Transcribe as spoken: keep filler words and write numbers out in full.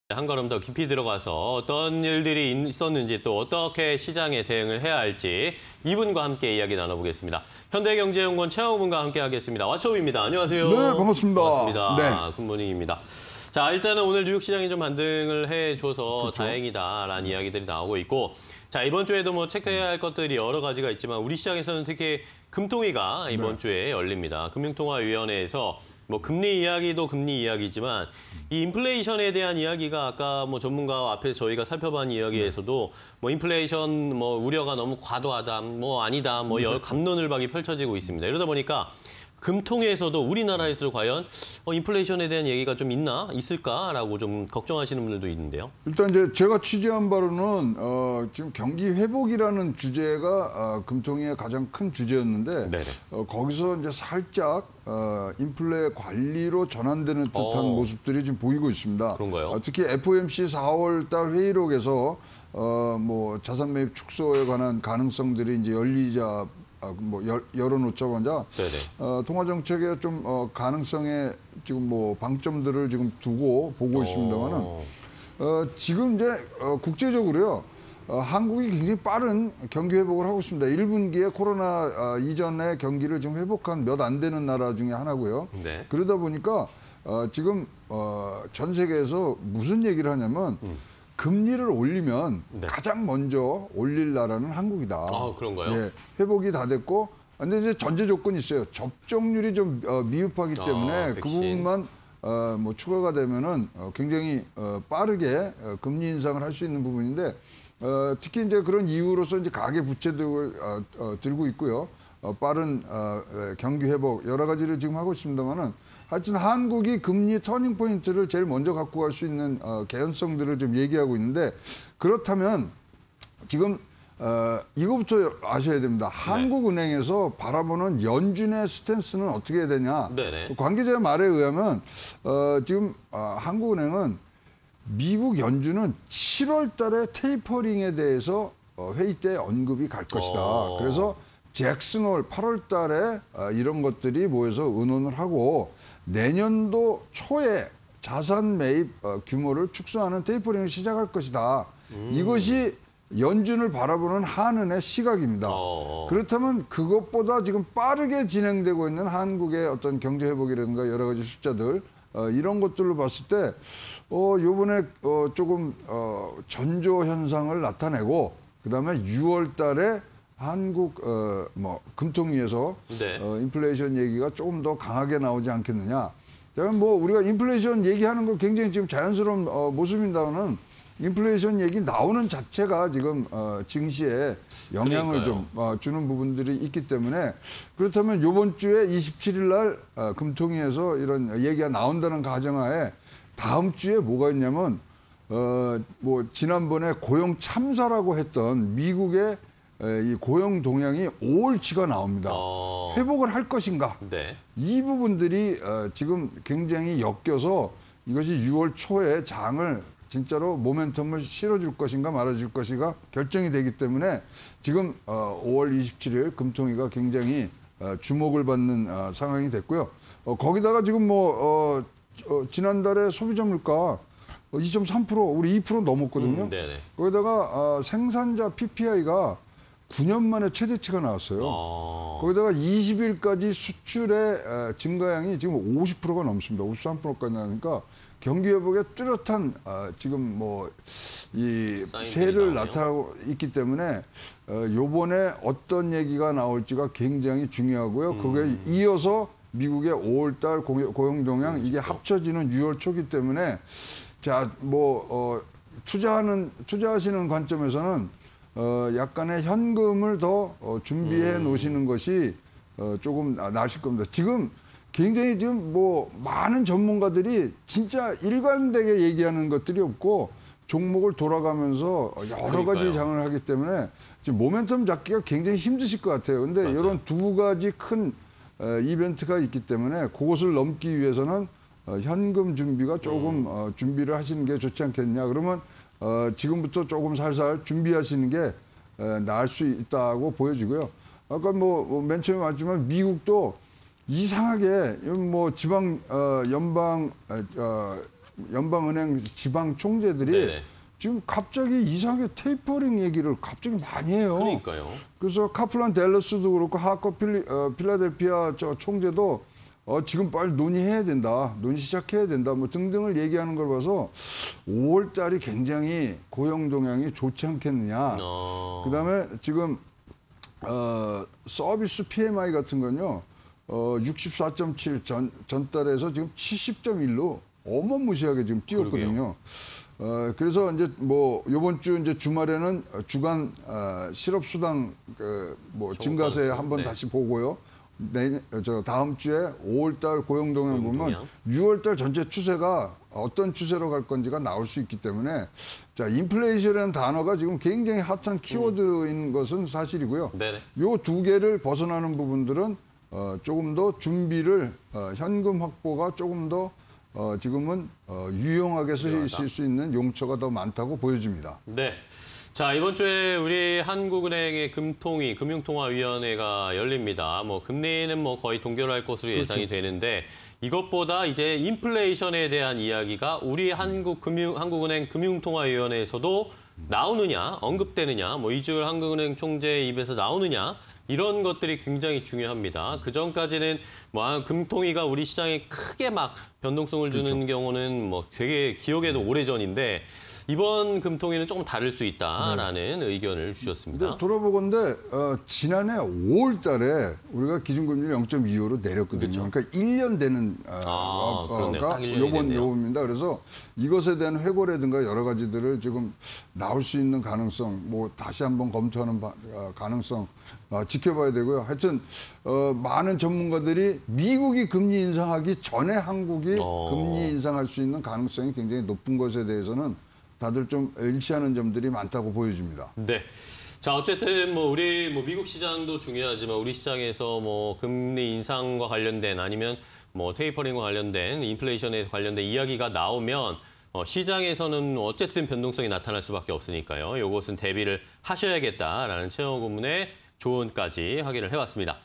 한 걸음 더 깊이 들어가서 어떤 일들이 있었는지 또 어떻게 시장에 대응을 해야 할지 이분과 함께 이야기 나눠보겠습니다. 현대경제연구원 최영호 분과 함께 하겠습니다. 왓츠업입니다. 안녕하세요. 네, 반갑습니다. 반갑습니다. 네. 굿모닝입니다. 자, 일단은 오늘 뉴욕 시장이 좀 반등을 해줘서 그렇죠. 다행이다라는 이야기들이 나오고 있고, 자, 이번 주에도 뭐 체크해야 할 것들이 여러 가지가 있지만 우리 시장에서는 특히 금통위가 이번 네. 주에 열립니다. 금융통화위원회에서 뭐 금리 이야기도 금리 이야기지만 이 인플레이션에 대한 이야기가 아까 뭐 전문가와 앞에서 저희가 살펴본 이야기에서도 뭐 인플레이션 뭐 우려가 너무 과도하다, 뭐 아니다, 뭐 여러 갑론을박이 펼쳐지고 있습니다. 이러다 보니까 금통위에서도 우리나라에서도 과연 어, 인플레이션에 대한 얘기가 좀 있나, 있을까라고 좀 걱정하시는 분들도 있는데요. 일단 이제 제가 취재한 바로는 어, 지금 경기 회복이라는 주제가 어, 금통위의 가장 큰 주제였는데 네네. 어, 거기서 이제 살짝 어, 인플레 관리로 전환되는 듯한 어. 모습들이 지금 보이고 있습니다. 그런가요? 어, 특히 에프오엠씨 사월 달 회의록에서 어, 뭐 자산 매입 축소에 관한 가능성들이 이제 열리자. 아, 뭐 열, 열어놓자마자 어, 통화 정책의 좀 어, 가능성에 지금 뭐 방점들을 지금 두고 보고 있습니다만은 어, 지금 이제 어, 국제적으로요 어, 한국이 굉장히 빠른 경기 회복을 하고 있습니다. 일 분기에 코로나 어, 이전의 경기를 지금 회복한 몇 안 되는 나라 중에 하나고요. 네. 그러다 보니까 어, 지금 어, 전 세계에서 무슨 얘기를 하냐면. 음. 금리를 올리면 네. 가장 먼저 올릴 나라는 한국이다. 아, 그런가요? 예, 회복이 다 됐고, 근데 이제 전제 조건이 있어요. 접종률이 좀 어, 미흡하기 때문에 아, 그 백신. 부분만 어, 뭐 추가가 되면은 어, 굉장히 어, 빠르게 어, 금리 인상을 할 수 있는 부분인데 어, 특히 이제 그런 이유로서 이제 가계 부채들을 어, 어, 들고 있고요. 어, 빠른 어, 경기 회복 여러 가지를 지금 하고 있습니다만은. 하여튼 한국이 금리 터닝 포인트를 제일 먼저 갖고 갈 수 있는 어, 개연성들을 좀 얘기하고 있는데 그렇다면 지금 어, 이거부터 아셔야 됩니다. 네. 한국은행에서 바라보는 연준의 스탠스는 어떻게 해야 되냐. 네네. 관계자의 말에 의하면 어, 지금 어, 한국은행은 미국 연준은 칠월 달에 테이퍼링에 대해서 어, 회의 때 언급이 갈 것이다. 어. 그래서 잭슨홀 팔월 달에 어, 이런 것들이 모여서 의논을 하고 내년도 초에 자산 매입 어, 규모를 축소하는 테이퍼링을 시작할 것이다. 음. 이것이 연준을 바라보는 한은의 시각입니다. 어. 그렇다면 그것보다 지금 빠르게 진행되고 있는 한국의 어떤 경제 회복이라든가 여러 가지 숫자들 어, 이런 것들로 봤을 때 어, 요번에 어, 조금 어, 전조 현상을 나타내고 그다음에 유월 달에 한국 어, 뭐 금통위에서 네. 어, 인플레이션 얘기가 조금 더 강하게 나오지 않겠느냐. 제가 뭐 우리가 인플레이션 얘기하는 거 굉장히 지금 자연스러운 어, 모습입니다만은 인플레이션 얘기 나오는 자체가 지금 어, 증시에 영향을 그러니까요. 좀 어, 주는 부분들이 있기 때문에 그렇다면 이번 주에 이십칠 일 날 어, 금통위에서 이런 얘기가 나온다는 가정하에 다음 주에 뭐가 있냐면 어, 뭐 지난번에 고용 참사라고 했던 미국의 이 고용 동향이 오월치가 나옵니다. 어. 회복을 할 것인가? 네. 이 부분들이 지금 굉장히 엮여서 이것이 유월 초에 장을 진짜로 모멘텀을 실어줄 것인가 말아줄 것인가 결정이 되기 때문에 지금 오월 이십칠일 금통위가 굉장히 주목을 받는 상황이 됐고요. 거기다가 지금 뭐 지난달에 소비자 물가 이 점 삼 퍼센트 우리 이 퍼센트 넘었거든요. 음, 네네. 거기다가 생산자 피피아이가 구 년 만에 최대치가 나왔어요. 어. 거기다가 이십 일까지 수출의 증가량이 지금 오십 퍼센트가 넘습니다. 오십삼 퍼센트까지 나니까 경기 회복에 뚜렷한 지금 뭐 이 세를 나타나고 있기 때문에 요번에 어떤 얘기가 나올지가 굉장히 중요하고요. 음. 그게 이어서 미국의 오월 달 고용 동향 이게 합쳐지는 유월 초기 때문에 자, 뭐 어, 투자하는 투자하시는 관점에서는 어, 약간의 현금을 더 어, 준비해 음. 놓으시는 것이 어, 조금 나으실 겁니다. 지금 굉장히 지금 뭐 많은 전문가들이 진짜 일관되게 얘기하는 것들이 없고 종목을 돌아가면서 여러 가지 그러니까요. 장을 하기 때문에 지금 모멘텀 잡기가 굉장히 힘드실 것 같아요. 근데 맞아요. 이런 두 가지 큰 어, 이벤트가 있기 때문에 그것을 넘기 위해서는 어, 현금 준비가 조금 음. 어, 준비를 하시는 게 좋지 않겠냐. 그러면 어, 지금부터 조금 살살 준비하시는 게 에, 나을 수 있다고 보여지고요. 아까 뭐 맨 처음에 말했지만 미국도 이상하게 뭐 지방 어, 연방 어, 연방은행 지방 총재들이 네네. 지금 갑자기 이상하게 테이퍼링 얘기를 갑자기 많이 해요. 그러니까요. 그래서 카플란 댈러스도 그렇고 하커 필리, 어, 필라델피아 저 총재도 어, 지금 빨리 논의해야 된다, 논의 시작해야 된다, 뭐 등등을 얘기하는 걸 봐서 오월 달이 굉장히 고용 동향이 좋지 않겠느냐. 어... 그다음에 지금 어, 서비스 피엠아이 같은 건요, 어, 육십사 점 칠 전, 전달에서 지금 칠십 점 일로 어마무시하게 지금 뛰었거든요. 어, 그래서 이제 뭐 요번 주 이제 주말에는 주간 어, 실업수당 그 뭐 증가세 한번 네. 다시 보고요. 내, 저 다음 주에 오월 달 고용 동향 보면 동향. 유월 달 전체 추세가 어떤 추세로 갈 건지가 나올 수 있기 때문에 자, 인플레이션이라는 단어가 지금 굉장히 핫한 키워드인 것은 사실이고요. 네네. 요 두 개를 벗어나는 부분들은 어, 조금 더 준비를 어, 현금 확보가 조금 더 어, 지금은 어, 유용하게 쓰실 수 있는 용처가 더 많다고 보여집니다. 네. 자, 이번 주에 우리 한국은행의 금통위, 금융통화위원회가 열립니다. 뭐 금리는 뭐 거의 동결할 것으로 예상이 그렇죠. 되는데 이것보다 이제 인플레이션에 대한 이야기가 우리 한국 금융 한국은행 금융통화위원회에서도 나오느냐, 언급되느냐, 뭐 이주열 한국은행 총재 입에서 나오느냐 이런 것들이 굉장히 중요합니다. 그 전까지는 뭐 금통위가 우리 시장에 크게 막 변동성을 주는 그렇죠. 경우는 뭐 되게 기억에도 오래전인데 이번 금통위는 조금 다를 수 있다라는 네. 의견을 주셨습니다. 근데 돌아보건데 어, 지난해 오월 달에 우리가 기준금리를 영 점 이오로 내렸거든요. 그렇죠. 그러니까 일 년 되는 어, 아, 어, 딱 가 일 년이 요번 됐네요. 요번입니다. 그래서 이것에 대한 회고라든가 여러 가지들을 지금 나올 수 있는 가능성, 뭐 다시 한번 검토하는 바, 어, 가능성 어, 지켜봐야 되고요. 하여튼 어, 많은 전문가들이 미국이 금리 인상하기 전에 한국이 어. 금리 인상할 수 있는 가능성이 굉장히 높은 것에 대해서는 다들 좀 일치하는 점들이 많다고 보여집니다. 네. 자, 어쨌든 뭐 우리 뭐 미국 시장도 중요하지만 우리 시장에서 뭐 금리 인상과 관련된 아니면 뭐 테이퍼링과 관련된 인플레이션에 관련된 이야기가 나오면 어, 시장에서는 어쨌든 변동성이 나타날 수밖에 없으니까요. 이것은 대비를 하셔야겠다라는 최영호 고문의 조언까지 확인을 해봤습니다.